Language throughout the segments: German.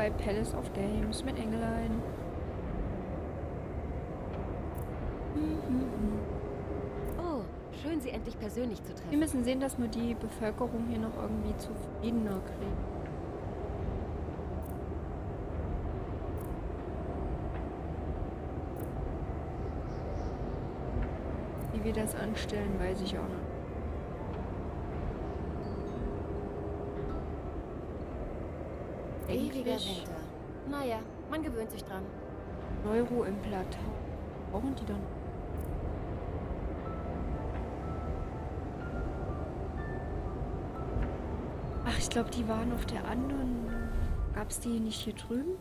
bei Palace of Games mit Engelein. Oh, schön, Sie endlich persönlich zu treffen. Wir müssen sehen, dass nur die Bevölkerung hier noch irgendwie zufriedener kriegt. Wie wir das anstellen, weiß ich auch noch. Ewiger Winter. Naja, man gewöhnt sich dran. Neuroimplantat. Brauchen die dann? Ach, ich glaube, die waren auf der anderen. Gab es die nicht hier drüben?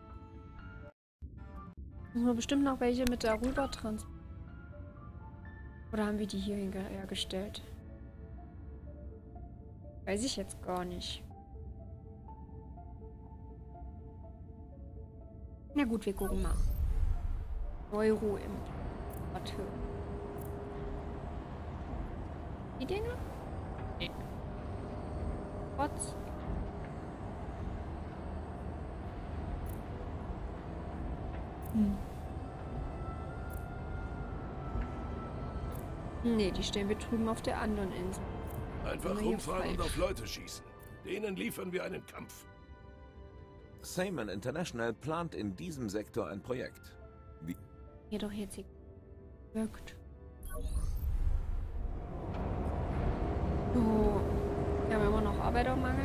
Müssen wir bestimmt noch welche mit darüber transportieren. Oder haben wir die hier hergestellt? Weiß ich jetzt gar nicht. Na gut, wir gucken mal. Neuroimplantateur. Die Dinger? Nee. Trotz. Nee, die stellen wir drüben auf der anderen Insel. Einfach rumfahren und auf Leute schießen. Denen liefern wir einen Kampf. Simon International plant in diesem Sektor ein Projekt. Wie Hier doch jetzt wirkt. So. Wir haben immer noch Arbeitermangel.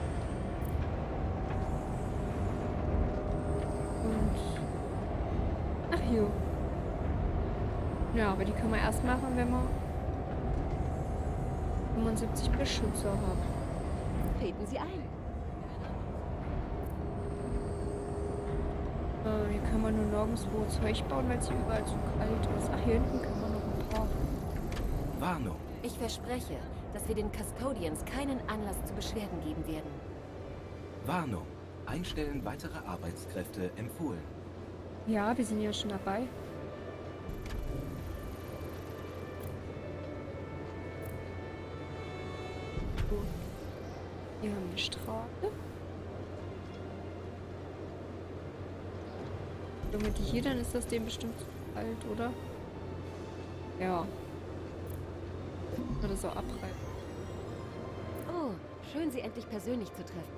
Und. Ach hier. Ja, aber die können wir erst machen, wenn wir 75 Beschützer haben. Treten Sie ein. Hier können wir nur nirgendwo Zeug bauen, weil es hier überall zu kalt ist. Ach, hier hinten können wir noch ein paar. Warnung. Ich verspreche, dass wir den Custodians keinen Anlass zu Beschwerden geben werden. Warnung. Einstellen weitere Arbeitskräfte empfohlen. Ja, wir sind ja schon dabei. So. Hier haben wir Straße. Wenn die hier, dann ist das dem bestimmt zu kalt, oder? Ja. Oder so abreiben. Oh, schön, Sie endlich persönlich zu treffen.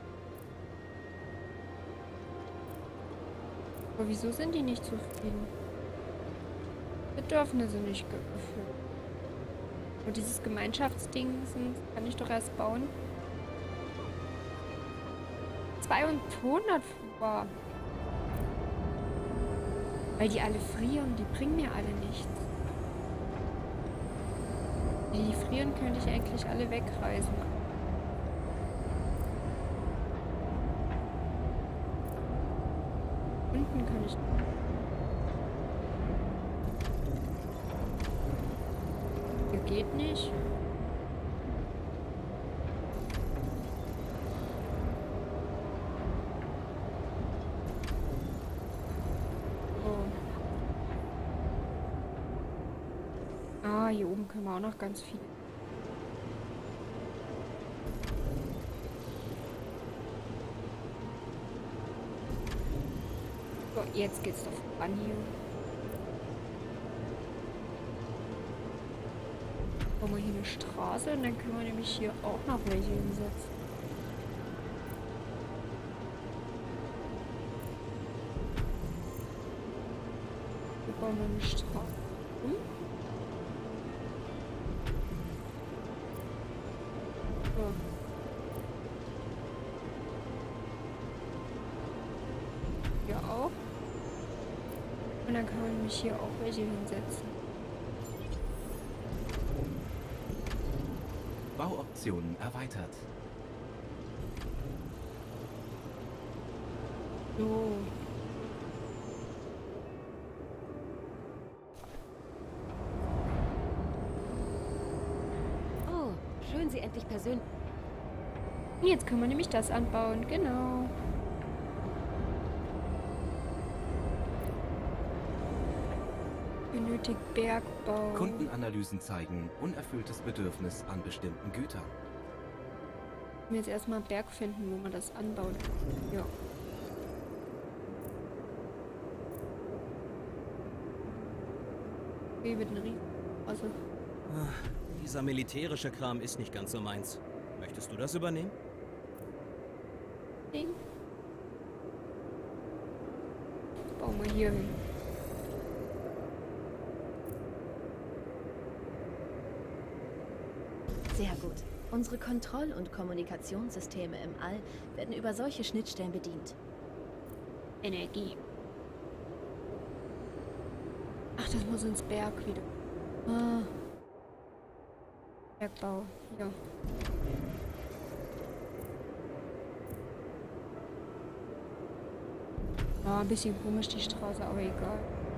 Aber wieso sind die nicht zufrieden? Bedürfnisse nicht erfüllt. Und dieses Gemeinschaftsding kann ich doch erst bauen. 200 war. Weil die alle frieren, die bringen mir alle nichts. Wenn die frieren, könnte ich eigentlich alle wegreisen. Unten kann ich. Hier geht nicht. Hier oben können wir auch noch ganz viel. So, jetzt geht's doch voran hier. Bauen wir hier eine Straße und dann können wir nämlich hier auch noch welche hinsetzen. Hier bauen wir eine Straße. Hier auch. Und dann kann man nämlich hier auch welche hinsetzen. Bauoptionen erweitert. So. Oh, schön, Sie endlich persönlich... Jetzt können wir nämlich das anbauen, genau. Benötigt Bergbau. Kundenanalysen zeigen unerfülltes Bedürfnis an bestimmten Gütern. Wir jetzt erstmal einen Berg finden, wo man das anbaut. Ja. Wie mit einem Riesen. Also, Dieser militärische Kram ist nicht ganz so meins. Möchtest du das übernehmen? Ding. Bauen wir hier hin. Sehr gut. Unsere Kontroll- und Kommunikationssysteme im All werden über solche Schnittstellen bedient. Energie. Ach, das muss ins Berg wieder. Ah. Bergbau. Ja. Ein bisschen komisch die Straße, aber egal.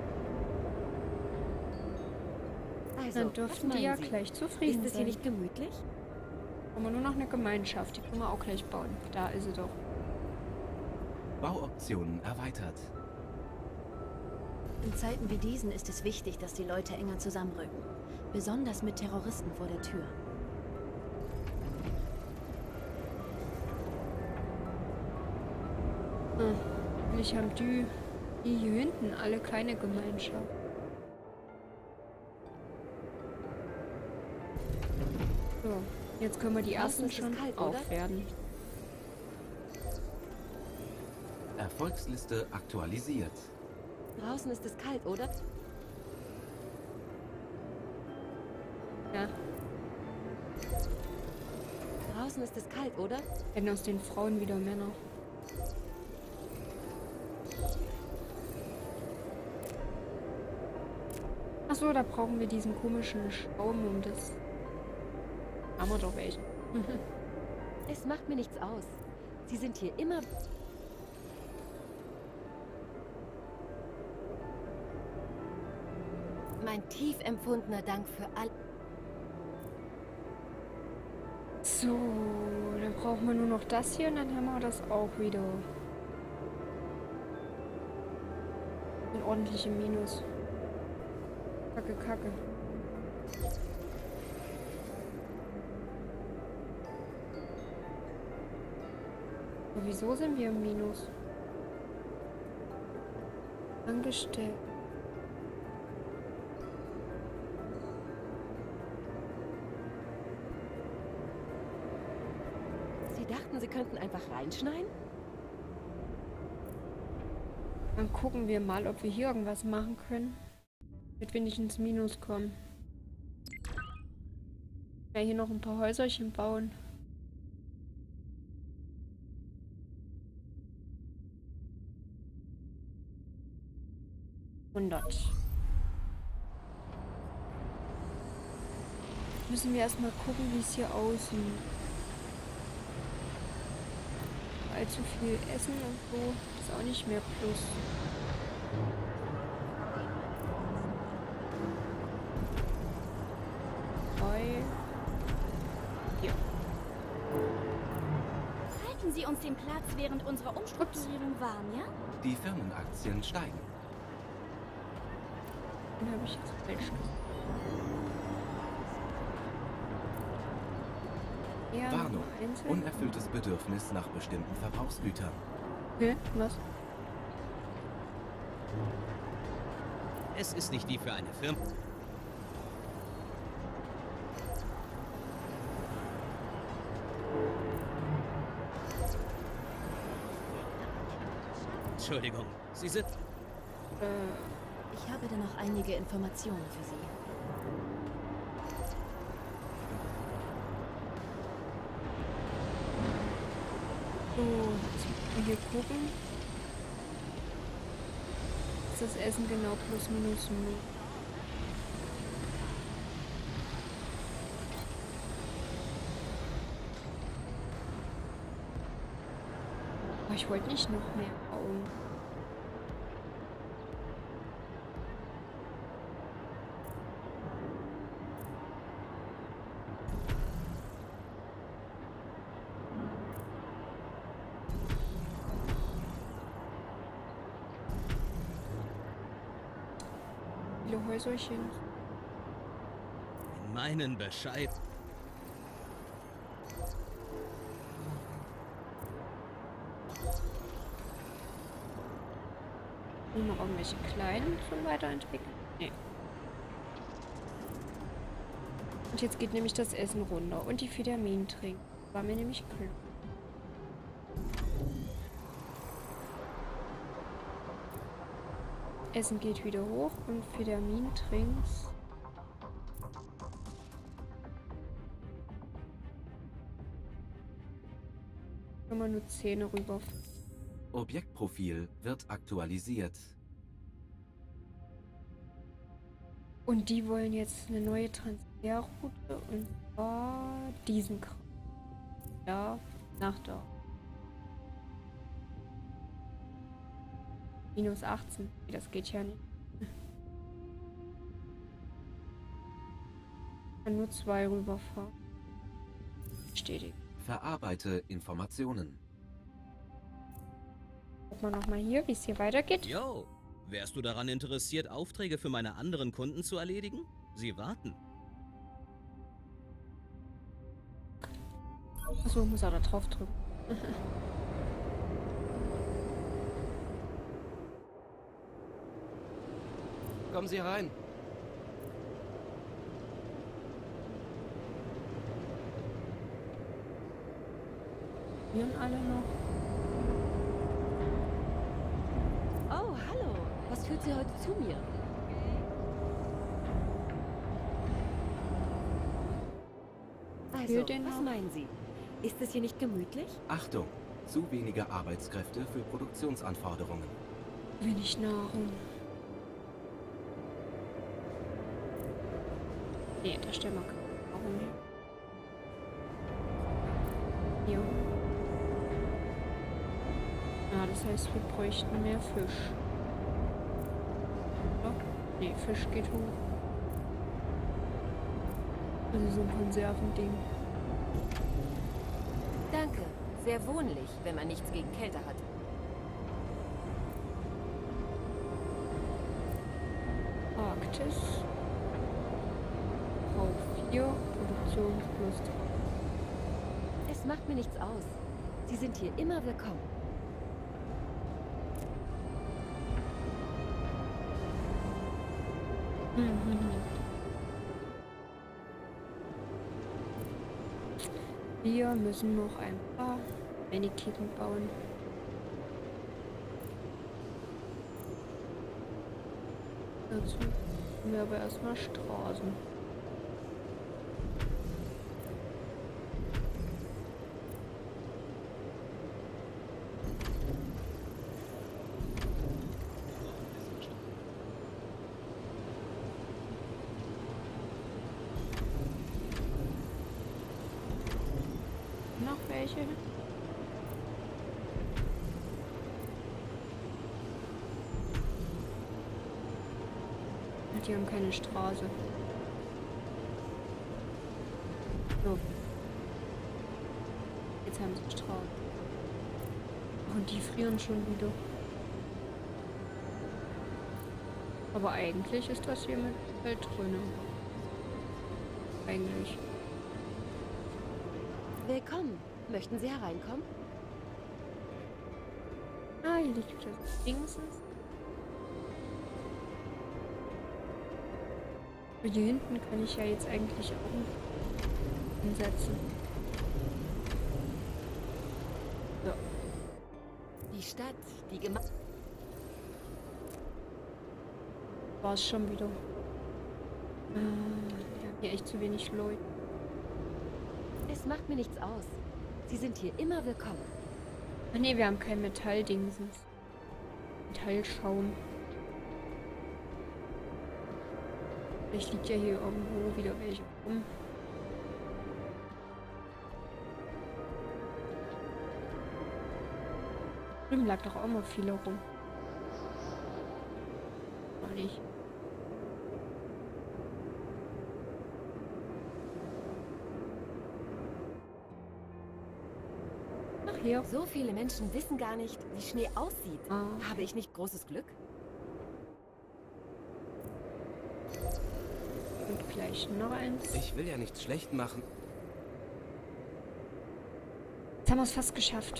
Also, Dann dürften was die ja meinen Sie? gleich zufrieden Ist es hier sein. nicht gemütlich? Haben wir nur noch eine Gemeinschaft, die können wir auch gleich bauen. Da ist sie doch. Bauoptionen erweitert. In Zeiten wie diesen ist es wichtig, dass die Leute enger zusammenrücken. Besonders mit Terroristen vor der Tür. Eigentlich haben die hier hinten alle keine Gemeinschaft. So, jetzt können wir die ersten ist es schon kalt, oder? aufwerten. Erfolgsliste aktualisiert. Draußen ist es kalt, oder? Ja, Draußen ist es kalt, oder? werden aus den Frauen wieder Männer. Achso, da brauchen wir diesen komischen Schaum und das haben wir doch welchen. Es macht mir nichts aus. Sie sind hier immer... Mein tief empfundener Dank für all... So, dann brauchen wir nur noch das hier und dann haben wir das auch wieder. Ein ordentliches Minus. Kacke, Kacke. Aber wieso sind wir im Minus? Angestellt. Sie dachten, Sie könnten einfach reinschneiden? Dann gucken wir mal, ob wir hier irgendwas machen können, damit wir nicht ins Minus kommen. Ja, hier noch ein paar Häuserchen bauen. Müssen wir erstmal gucken, wie es hier aussieht. Allzu viel Essen und so ist auch nicht mehr plus. Hier. Halten Sie uns den Platz während unserer Umstrukturierung warm, ja? Die Firmenaktien steigen. Den habe ich jetzt falsch gesagt. Ja, Warnung. einzeln. Unerfülltes Bedürfnis nach bestimmten Verbrauchsgütern. Okay, was? Es ist nicht die für eine Firma. Entschuldigung, Sie sind... Ich habe da noch einige Informationen für Sie. So, jetzt müssen wir hier gucken. Ist das Essen genau plus minus 0? Aber ich wollte nicht noch mehr bauen. Viele Häuserchen. In meinen Bescheid... Nur noch irgendwelche kleinen zum Weiterentwickeln? Nee. Und jetzt geht nämlich das Essen runter und die Vitamin trinken. War mir nämlich klar. Essen geht wieder hoch und Vitamin-Trinks. Kann man nur 10 rüber. Objektprofil wird aktualisiert. Und die wollen jetzt eine neue Transferroute und zwar diesen Kram. Da, nach da. Minus 18. Das geht ja nicht. Ich kann nur 2 rüberfahren. Bestätigt. Verarbeite Informationen. Gucken wir nochmal hier, wie es hier weitergeht. Yo, wärst du daran interessiert, Aufträge für meine anderen Kunden zu erledigen? Sie warten. Achso, muss er da drauf drücken. Kommen Sie rein. Hier und alle noch. Oh, hallo. Was führt Sie heute zu mir? Also, den was noch? meinen Sie? Ist es hier nicht gemütlich? Achtung, zu wenige Arbeitskräfte für Produktionsanforderungen. Wenig Nahrung. Nee, da stellen wir keine Nahrung hin. Hier. Ja, das heißt, wir bräuchten mehr Fisch. Oder? Nee, Fisch geht hoch. Also so ein Konservending. Danke. Sehr wohnlich, wenn man nichts gegen Kälte hat. Arktis. Auf 4. Produktionslust. Es macht mir nichts aus. Sie sind hier immer willkommen. Wir müssen noch ein paar Minikieten bauen. Dazu haben wir aber erstmal Straßen. Noch welche? Die haben keine Straße. So. Jetzt haben sie Straße. Und die frieren schon wieder. Aber eigentlich ist das hier mit Welt drin. Eigentlich. Willkommen. Möchten Sie hereinkommen? Ah, hier liegt das Dingsens. Und hier hinten kann ich ja jetzt eigentlich auch hinsetzen. So. Die Stadt, die gemacht. War es schon wieder. Wir haben hier echt zu wenig Leute. Es macht mir nichts aus. Sie sind hier immer willkommen. Ach nee, wir haben kein Metalldingsens. Metallschaum. Vielleicht liegt ja hier irgendwo wieder welche rum. Drüben lag doch auch mal viele rum. War nicht. Ach hier. So viele Menschen wissen gar nicht, wie Schnee aussieht. Ah. Habe ich nicht großes Glück? Und gleich noch eins. Ich will ja nichts schlecht machen. Jetzt haben wir es fast geschafft.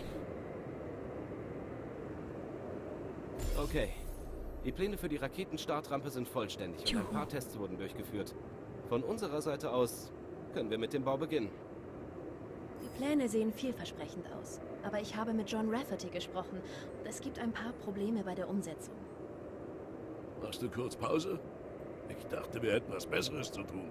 Okay. Die Pläne für die Raketenstartrampe sind vollständig und ein paar Tests wurden durchgeführt. Von unserer Seite aus können wir mit dem Bau beginnen. Die Pläne sehen vielversprechend aus. Aber ich habe mit John Rafferty gesprochen und es gibt ein paar Probleme bei der Umsetzung. Machst du kurz Pause? Ich dachte, wir hätten was Besseres zu tun.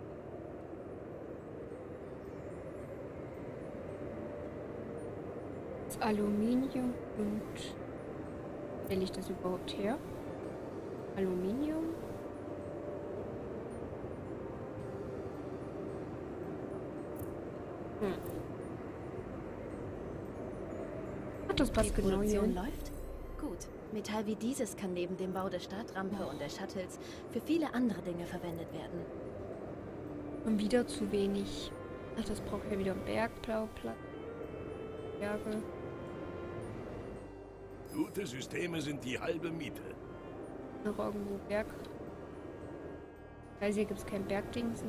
Das Aluminium und... Stelle ich das überhaupt her? Aluminium? Ach, das passt Die genau hier. Produktion läuft? Gut. Metall wie dieses kann neben dem Bau der Startrampe und der Shuttles für viele andere Dinge verwendet werden. Und wieder zu wenig. Ach, das braucht ja wieder Bergblauplatz. Berge. Gute Systeme sind die halbe Miete. Noch irgendwo Berg. Weil hier gibt es kein Bergdings.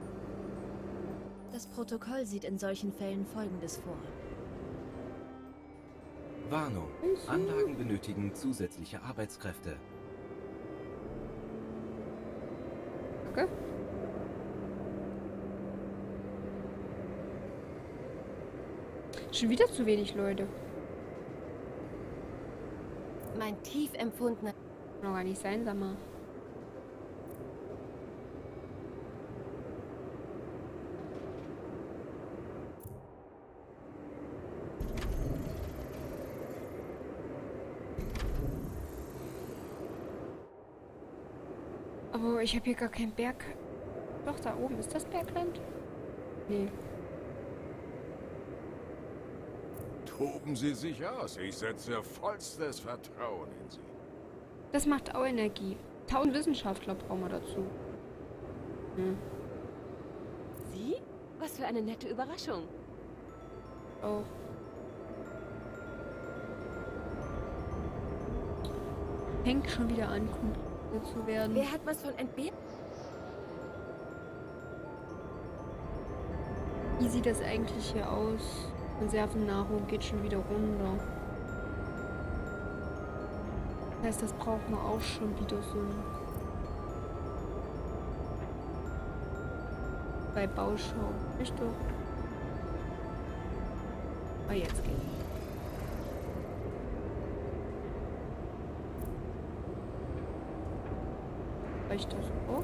Das Protokoll sieht in solchen Fällen Folgendes vor. Warnung. Anlagen benötigen zusätzliche Arbeitskräfte. Okay. Schon wieder zu wenig Leute. Mein tief empfundener... Kann doch gar nicht sein, sag mal. Aber ich habe hier gar keinen Berg. Doch, da oben ist das Bergland? Nee. Toben Sie sich aus. Ich setze vollstes Vertrauen in Sie. Das macht auch Energie. 1000 Wissenschaftler brauchen wir dazu. Sie? Was für eine nette Überraschung. Auch. Fängt schon wieder an, kompliziert zu werden. Wer hat was von Entbehren? Wie sieht das eigentlich hier aus? Konservennahrung geht schon wieder runter. Das heißt, das braucht man auch schon wieder so. Bei Bauschau. Nicht doch. Ah, jetzt geht's. Reicht das auch?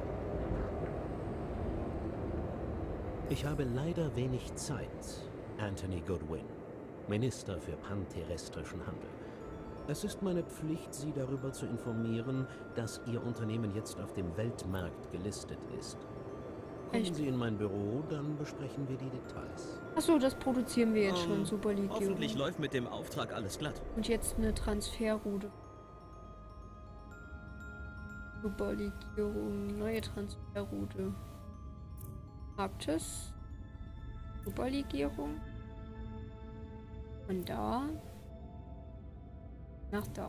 Ich habe leider wenig Zeit, Anthony Goodwin, Minister für panterrestrischen Handel. Es ist meine Pflicht, Sie darüber zu informieren, dass Ihr Unternehmen jetzt auf dem Weltmarkt gelistet ist. Kommen Sie in mein Büro, dann besprechen wir die Details. Achso, das produzieren wir jetzt schon. Superlegierung. Hoffentlich läuft mit dem Auftrag alles glatt. Und jetzt eine Transferroute. Superlegierung, neue Transferroute. Arktis. Superlegierung. Von da nach da.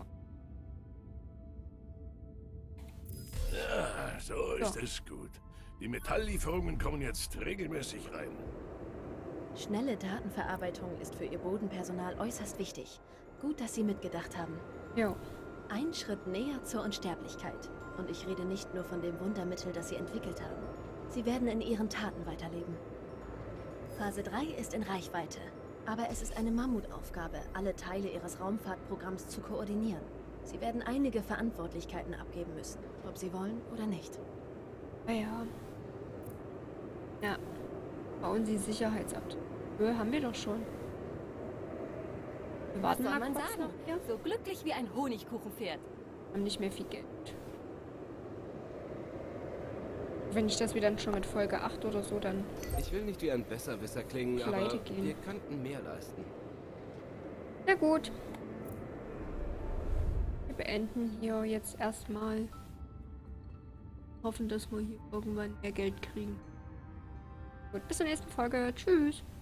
Ja, so ist es gut. Die Metalllieferungen kommen jetzt regelmäßig rein. Schnelle Datenverarbeitung ist für Ihr Bodenpersonal äußerst wichtig. Gut, dass Sie mitgedacht haben. Ja. Ein Schritt näher zur Unsterblichkeit. Und ich rede nicht nur von dem Wundermittel, das Sie entwickelt haben. Sie werden in Ihren Taten weiterleben. Phase 3 ist in Reichweite. Aber es ist eine Mammutaufgabe, alle Teile Ihres Raumfahrtprogramms zu koordinieren. Sie werden einige Verantwortlichkeiten abgeben müssen, ob Sie wollen oder nicht. Ja. Ja. Bauen Sie Sicherheitsabteilung. Haben wir doch schon. Wir warten Was soll mal man kurz sagen? noch hier. So glücklich wie ein Honigkuchenpferd. Haben nicht mehr viel Geld. Wenn ich das wir dann schon mit Folge 8 oder so, dann Ich will nicht wie ein Besserwisser klingen, Pleite aber gehen. wir könnten mehr leisten. na gut. Wir beenden hier jetzt erstmal. Hoffen, dass wir hier irgendwann mehr Geld kriegen. Gut, bis zur nächsten Folge. Tschüss.